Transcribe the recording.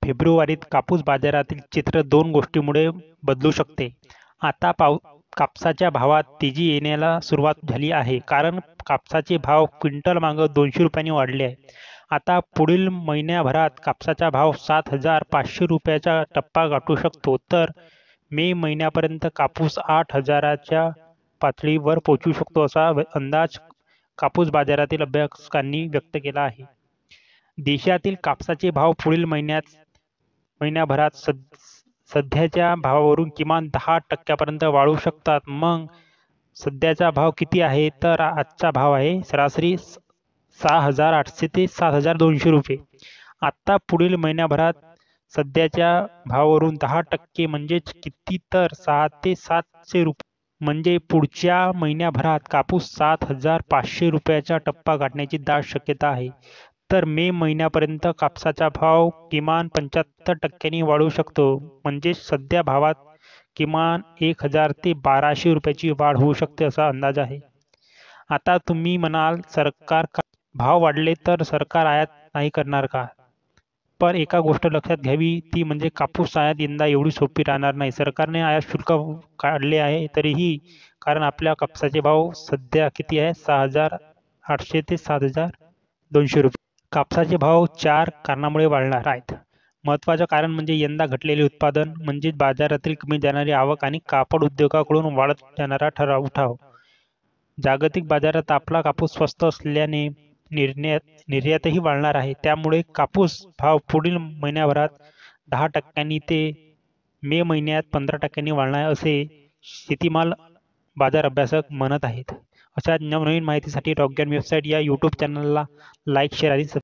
फेब्रुवारीत कापूस बाजारातील चित्र दोन गोष्टींमुळे बदलू शकते. आता कापसाच्या भावात तेजी येण्याला सुरुवात झाली आहे, कारण कापसाचे भाव क्विंटलमागे ₹200 वाढले आहे. आता पुढील महिन्याभरात कापसाचा भाव ₹7,500 चा टप्पा गाठू शकतो, तर मे महिन्यापर्यंत कापूस 8,000 च्या पातळीवर पोहोचू शकतो, असा अंदाज कापूस बाजारातील अभ्यासकांनी व्यक्त केला आहे. देशातील कापसाचे भाव पुढील महिन्याभरात सध्याच्या भावावरून किमान 10% पर्यंत वाढू शकतात. मग सध्याचा भाव किती आहे? तर आजचा भाव आहे सरासरी ₹6,800 ते ₹7,200. आता पुढील महिन्याभरात सध्याच्या भावावरून 10% म्हणजेच किती? तर ₹600 ते ₹700. म्हणजे पुढच्या महिन्याभरात कापूस ₹7,500 चा टप्पा गाठण्याची दाट शक्यता आहे. तर मे महिन्यापर्यंत कापसाचा भाव किमान 75% वाढू शकतो. म्हणजे सध्या भावात किमान 1,000 ते ₹1,200 ची वाढ होऊ शकते, असा अंदाज आहे. आता तुम्ही म्हणाल, सरकार भाव वाढले तर सरकार आयात नाही करणार का? पण एका गोष्ट लक्षात घ्यावी, ती म्हणजे कापूस आयात यंदा एवढी सोपी राहणार नाही. सरकारने आयात शुल्क काढले आहे तरीही, कारण आपल्या कापसाचे भाव सध्या किती आहे? ₹6,800 ते ₹7,200. कापसाचे भाव 4 कारणांमुळे वाढणार आहेत. महत्त्वाचं कारण म्हणजे यंदा घटलेले उत्पादन, म्हणजेच बाजारातील कमी जाणारी आवक आणि कापड उद्योगाकडून वाढत जाणारा उठाव. जागतिक बाजारात आपला कापूस स्वस्त असल्याने निर्यातही वाढणार आहे. त्यामुळे कापूस भाव पुढील महिन्याभरात 10% ते मे महिन्यात 15% वाढणार, असे शेतीमाल बाजार अभ्यासक म्हणत आहेत. अशा नवनवीन माहितीसाठी रॉक ज्ञान वेबसाईट या YouTube चॅनलला लाईक, शेअर आणि